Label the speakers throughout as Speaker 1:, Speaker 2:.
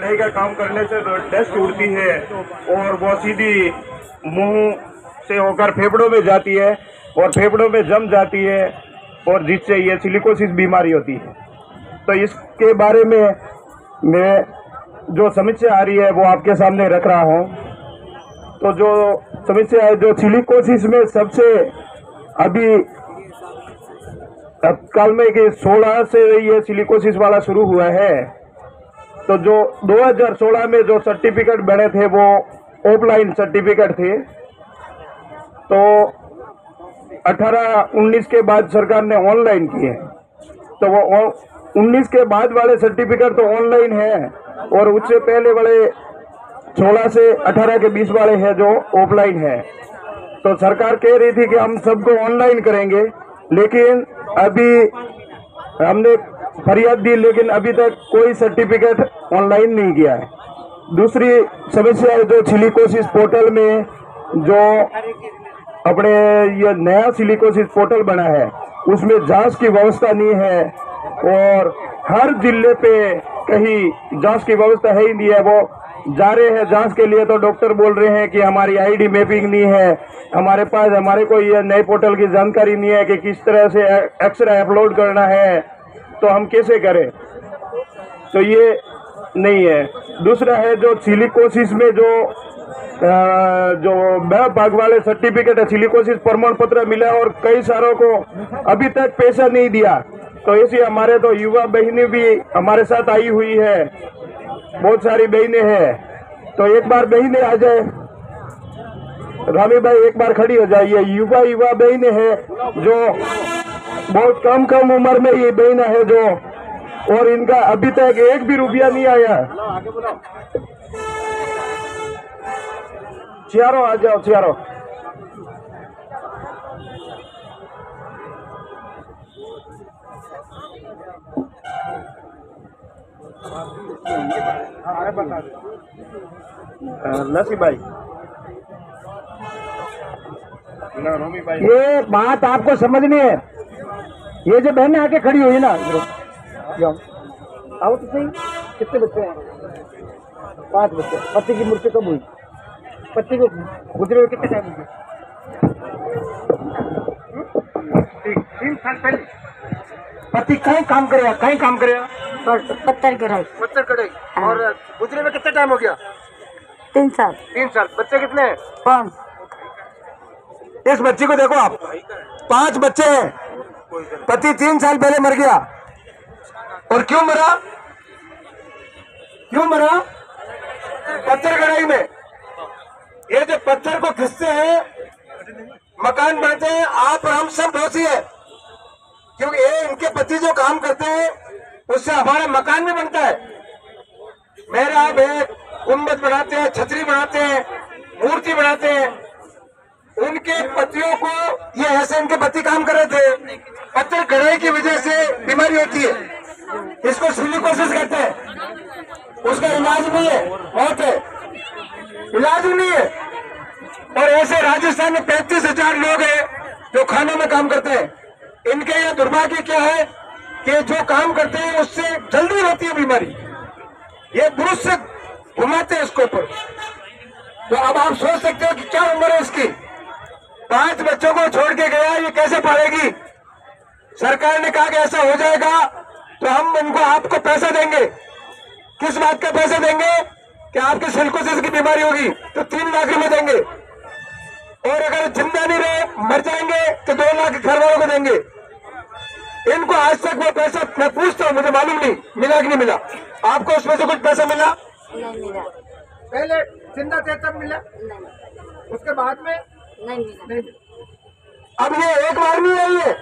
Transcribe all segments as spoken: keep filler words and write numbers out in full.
Speaker 1: मिठाई का काम करने से डस्ट उड़ती है और वो सीधी मुंह से होकर फेफड़ों में जाती है और फेफड़ों में जम जाती है और जिससे ये सिलिकोसिस बीमारी होती है। तो इसके बारे में मैं जो समस्या आ रही है वो आपके सामने रख रहा हूँ। तो जो समस्या है, जो सिलिकोसिस में सबसे अभी कल में कि सोलह से ये सिलिकोसिस वाला शुरू हुआ है, तो जो दो हज़ार सोलह में जो सर्टिफिकेट बने थे वो ऑफलाइन सर्टिफिकेट थे। तो अठारह उन्नीस के बाद सरकार ने ऑनलाइन किए, तो वो उन्नीस के बाद वाले सर्टिफिकेट तो ऑनलाइन है और उससे पहले वाले सोलह से अठारह के बीच वाले हैं जो ऑफलाइन है। तो सरकार कह रही थी कि हम सबको ऑनलाइन करेंगे, लेकिन अभी हमने फरियाद दी लेकिन अभी तक कोई सर्टिफिकेट ऑनलाइन नहीं किया है। दूसरी समस्या है जो सिलिकोसिस पोर्टल में जो अपने ये नया सिलिकोसिस पोर्टल बना है उसमें जांच की व्यवस्था नहीं है और हर जिले पे कहीं जांच की व्यवस्था है ही नहीं है। वो जा रहे हैं जांच के लिए तो डॉक्टर बोल रहे हैं कि हमारी आईडी मैपिंग नहीं है, हमारे पास हमारे को ये नए पोर्टल की जानकारी नहीं है कि किस तरह से एक्सरे अपलोड करना है, तो हम कैसे करें। तो ये नहीं है। दूसरा है जो सिलिकोसिस में जो आ, जो भाग वाले सर्टिफिकेट है, सिलिकोसिस प्रमाण पत्र मिला और कई सारों को अभी तक पैसा नहीं दिया। तो ऐसी हमारे तो युवा बहनें भी हमारे साथ आई हुई है, बहुत सारी बहनें हैं। तो एक बार बहनें आ जाए, रामी भाई एक बार खड़ी हो जाइए। युवा युवा बहनें हैं जो बहुत कम कम उम्र में ये बहनें है जो, और इनका अभी तक एक भी रुपया नहीं आया। चारों आ जाओ, चारों। नसी भाई, रोमी भाई,
Speaker 2: ये बात आपको समझनी है। ये जो बहनें आके खड़ी हुई ना, जाओ आओ तो सही। कितने बच्चे हैं? पांच बच्चे। पति की मृत्यु कब हुई? पति को गुजरे हुए कितने टाइम हुए? तीन साल पहले। पति कहीं काम करेगा, कहीं काम करेगा,
Speaker 3: पत्थर कढ़ाई।
Speaker 2: पत्थर कढ़ाई। और गुजरे में कितना टाइम हो गया?
Speaker 3: तीन साल।
Speaker 2: तीन साल। बच्चे कितने हैं?
Speaker 3: पाँच।
Speaker 2: इस बच्ची को देखो आप, पांच बच्चे हैं, पति तीन साल पहले मर गया। और क्यों मरा? क्यों मरा? पत्थर कढ़ाई में। ये जो पत्थर को खिसते हैं, मकान बनाते हैं, आप और हम सब दोषी है, क्योंकि ये इनके पति जो काम करते हैं उससे हमारा मकान भी बनता है। मेरा आप एक गुंबद बनाते हैं, छतरी बनाते हैं, मूर्ति बनाते हैं, उनके पतियों को ये ऐसे इनके पति काम कर रहे थे। पत्थर कढ़ाई की वजह से बीमारी होती है, इसको सिलिकोसिस कहते हैं। उसका इलाज नहीं है, मौत है, इलाज नहीं है। और ऐसे राजस्थान में पैंतीस हजार लोग हैं जो खानों में काम करते हैं। इनके यह दुर्भाग्य क्या है कि जो काम करते हैं उससे जल्दी होती है बीमारी। ये पुरुष से घुमाते हैं इसके ऊपर। तो अब आप सोच सकते हो कि क्या उम्र है इसकी। पांच बच्चों को छोड़ के गया, ये कैसे पालेगी। सरकार ने कहा कि ऐसा हो जाएगा तो हम उनको आपको पैसा देंगे। किस बात का पैसा देंगे कि आपके सिलिकोसिस की बीमारी होगी तो तीन लाख रुपए देंगे, और अगर जिंदा नहीं रहे मर जाएंगे तो दो लाख घर वालों को देंगे। इनको आज तक वो पैसा, मैं पूछता हूँ, मुझे मालूम नहीं मिला कि नहीं मिला। आपको उसमें से कुछ पैसा मिला?
Speaker 3: नहीं मिला।
Speaker 2: पहले जिंदा थे तब मिला?
Speaker 3: नहीं।
Speaker 2: उसके बाद में
Speaker 3: नहीं मिला।
Speaker 2: नहीं। अब ये एक बार नहीं आई है,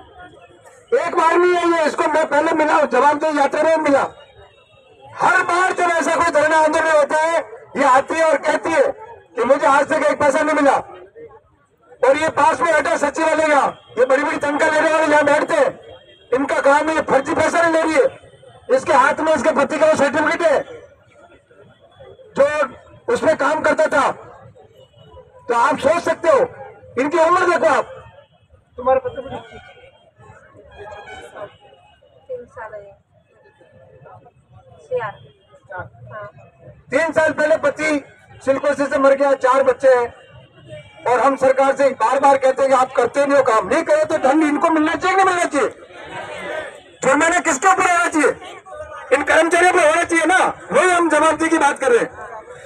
Speaker 2: एक बार नहीं आई है। इसको मैं पहले मिला, जवाब दे जाते रहे, मिला। हर बार जब ऐसा कोई धरना आंदोलन होता है ये आती है और कहती है कि मुझे आज तक एक पैसा नहीं मिला। और ये पास में बैठा सचिवालय का, ये बड़ी बड़ी तनख्वाह लेने वाले यहाँ बैठते हैं, इनका काम है ये फर्जी पैसा नहीं ले रही है। इसके हाथ में इसके पति का वो सर्टिफिकेट है जो उसमें काम करता था। तो आप सोच सकते हो, इनकी उम्र देखो आप। तुम्हारे पति को
Speaker 3: तीन साल है। हाँ।
Speaker 2: तीन साल पहले पति सिलिकोसिस से मर गया, चार बच्चे हैं, और हम सरकार से बार बार कहते हैं कि आप करते नहीं हो काम। नहीं करे तो दंड इनको मिलना चाहिए नहीं मिलना चाहिए? जुर्माना किसके ऊपर होना चाहिए? इन कर्मचारियों पर होना चाहिए ना। वही हम जवाबदेही की बात कर रहे हैं।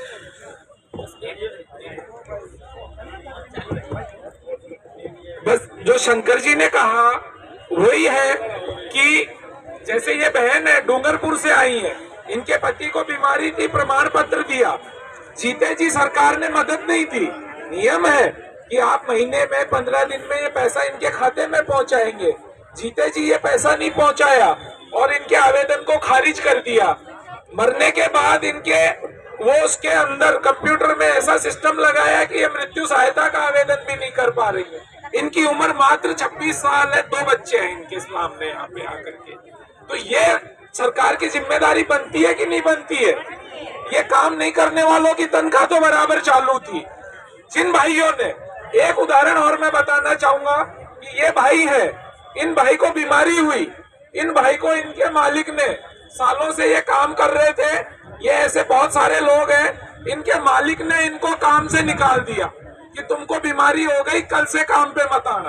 Speaker 4: बस जो शंकर जी ने कहा वही है कि जैसे ये बहन है डूंगरपुर से आई है, इनके पति को बीमारी थी, प्रमाण पत्र दिया, जीते जी सरकार ने मदद नहीं दी। नियम है कि आप महीने में पंद्रह दिन में ये पैसा इनके खाते में पहुंचाएंगे। जीते जी ये पैसा नहीं पहुंचाया और इनके आवेदन को खारिज कर दिया। मरने के बाद इनके वो उसके अंदर कंप्यूटर में ऐसा सिस्टम लगाया कि ये मृत्यु सहायता का आवेदन भी नहीं कर पा रही है। इनकी उम्र मात्र छब्बीस साल है, दो बच्चे हैं इनके सामने यहाँ पे आकर के। तो ये सरकार की जिम्मेदारी बनती है कि नहीं बनती है? ये काम नहीं करने वालों की तनख्वाह तो बराबर चालू थी। जिन भाइयों ने, एक उदाहरण और मैं बताना चाहूंगा कि ये भाई है, इन भाई को बीमारी हुई, इन भाई को इनके मालिक ने, सालों से ये काम कर रहे थे, ये ऐसे बहुत सारे लोग हैं, इनके मालिक ने इनको काम से निकाल दिया कि तुमको बीमारी हो गई, कल से काम पे मत आना।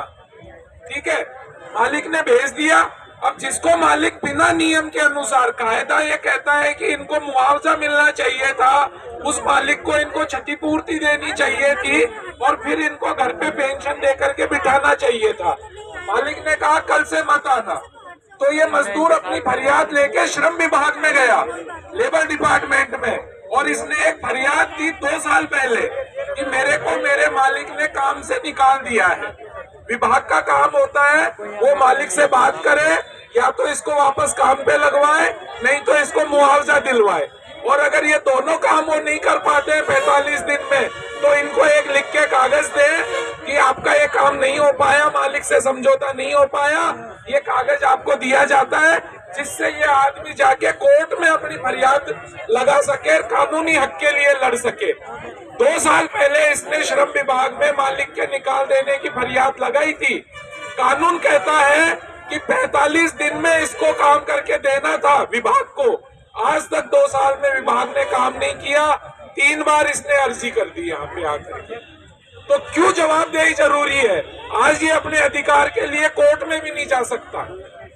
Speaker 4: ठीक है, मालिक ने भेज दिया। अब जिसको मालिक बिना नियम के अनुसार, कायदा ये कहता है कि इनको मुआवजा मिलना चाहिए था, उस मालिक को इनको क्षतिपूर्ति देनी चाहिए थी और फिर इनको घर पे पेंशन दे करके बिठाना चाहिए था। मालिक ने कहा कल से मत आना। तो ये मजदूर अपनी फरियाद लेके श्रम विभाग में गया, लेबर डिपार्टमेंट में, और इसने एक फरियाद दी दो साल पहले कि मेरे को मेरे मालिक ने काम से निकाल दिया है। विभाग का काम होता है वो मालिक से बात करे, या तो इसको वापस काम पे लगवाए, नहीं तो इसको मुआवजा दिलवाए। और अगर ये दोनों काम वो नहीं कर पाते पैंतालीस दिन में, तो इनको एक लिख के कागज दे कि आपका ये काम नहीं हो पाया, मालिक से समझौता नहीं हो पाया, ये कागज आपको दिया जाता है, जिससे ये आदमी जाके कोर्ट में अपनी फरियाद लगा सके, कानूनी हक के लिए लड़ सके। दो साल पहले इसने श्रम विभाग में मालिक के निकाल देने की फरियाद लगाई थी। कानून कहता है कि पैंतालीस दिन में इसको काम करके देना था विभाग को। आज तक दो साल में विभाग ने काम नहीं किया, तीन बार इसने अर्जी कर दी यहाँ पे आकर के। तो क्यों जवाबदेही जरूरी है? आज ये अपने अधिकार के लिए कोर्ट में भी नहीं जा सकता,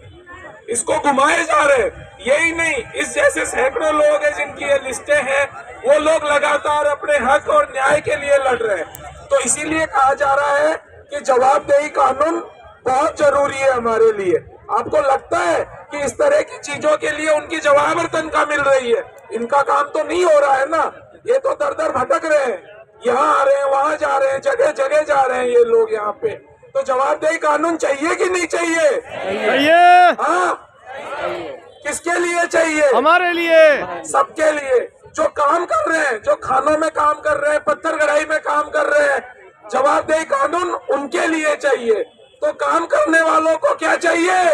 Speaker 4: इसको घुमाए जा रहे। यही नहीं, इस जैसे सैकड़ों लोग हैं जिनकी ये लिस्टें हैं, वो लोग लगातार अपने हक और न्याय के लिए लड़ रहे हैं। तो इसीलिए कहा जा रहा है कि जवाबदेही कानून बहुत जरूरी है हमारे लिए। आपको लगता है कि इस तरह की चीजों के लिए उनकी जवाब और तनख्वाह मिल रही है? इनका काम तो नहीं हो रहा है ना, ये तो दर दर भटक रहे हैं, यहाँ आ रहे हैं, वहाँ जा रहे हैं, जगह जगह जा रहे हैं ये लोग यहाँ पे। तो जवाबदेही कानून चाहिए कि नहीं चाहिए?
Speaker 5: चाहिए।
Speaker 2: हाँ, किसके लिए चाहिए?
Speaker 5: हमारे लिए,
Speaker 2: सबके लिए। जो काम कर रहे हैं, जो खानों में काम कर रहे हैं, पत्थर गढ़ाई में काम कर रहे हैं, जवाबदेही कानून उनके लिए चाहिए। तो काम करने वालों को क्या चाहिए?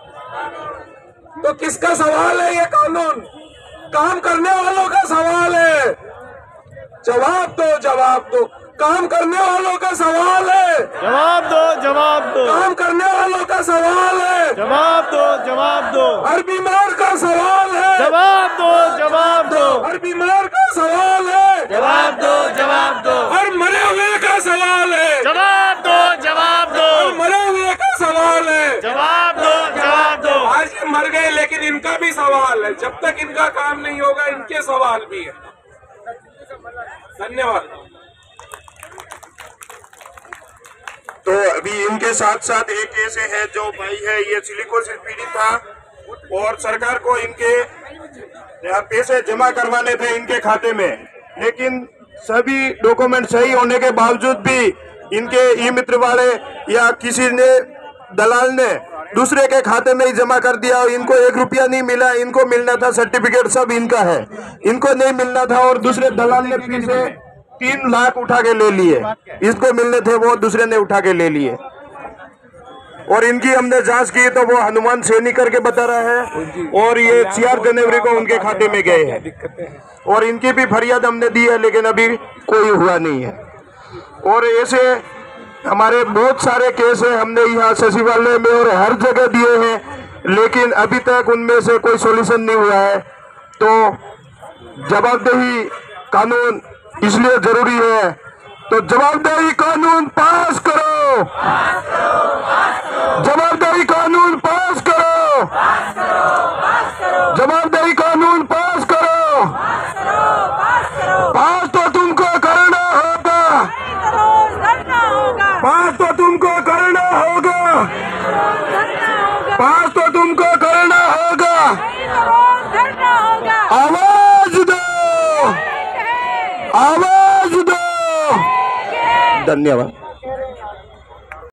Speaker 2: तो किसका सवाल है ये कानून? काम करने वालों का सवाल है। जवाब दो, जवाब दो। काम करने वालों का सवाल है।
Speaker 5: जवाब दो, जवाब दो।
Speaker 2: काम करने वालों का सवाल है।
Speaker 5: जवाब दो, जवाब दो।
Speaker 2: हर बीमार का सवाल है।
Speaker 5: जवाब दो, जवाब दो।
Speaker 2: हर बीमार का सवाल है।
Speaker 5: जवाब दो, जवाब दो।
Speaker 2: हर मरे हुए का सवाल है।
Speaker 5: जवाब दो, जवाब दो।
Speaker 2: हर मरे हुए का सवाल है।
Speaker 5: जवाब दो, जवाब दो।
Speaker 2: आज ये मर गए, लेकिन इनका भी सवाल है। जब तक इनका काम नहीं होगा, इनके सवाल भी है। धन्यवाद।
Speaker 1: तो अभी इनके साथ साथ एक ऐसे है जो भाई है, ये सिलिकोसिस पीड़ित था और सरकार को इनके पैसे जमा करवाने थे इनके खाते में, लेकिन सभी डॉक्यूमेंट सही होने के बावजूद भी इनके ई मित्र वाले या किसी ने दलाल ने दूसरे के खाते में ही जमा कर दिया और इनको एक रुपया नहीं मिला। इनको मिलना था सर्टिफिकेट, सब इनका है, इनको नहीं मिलना था और दूसरे दलाल ने फिर से तीन लाख उठा के ले लिए। इसको मिलने थे वो दूसरे ने उठा के ले लिए। और इनकी हमने जांच की तो वो हनुमान सैनी करके बता रहा है और ये चार जनवरी को उनके खाते में गए हैं और इनकी भी फरियाद हमने दी है, लेकिन अभी कोई हुआ नहीं है। और ऐसे हमारे बहुत सारे केस है, हमने यहाँ सचिवालय में और हर जगह दिए हैं, लेकिन अभी तक उनमें से कोई सॉल्यूशन नहीं हुआ है। तो
Speaker 2: जवाबदेही कानून इसलिए जरूरी है, तो जवाबदेही कानून पास करो, जवाबदेही कानून पास करो, जवाबदेही कानून पास करो, पास तो तुमको करना होगा, पास तो तुमको करना होगा, पास तो तुमको करना होगा। आवाज दो, आवाज दो। धन्यवाद।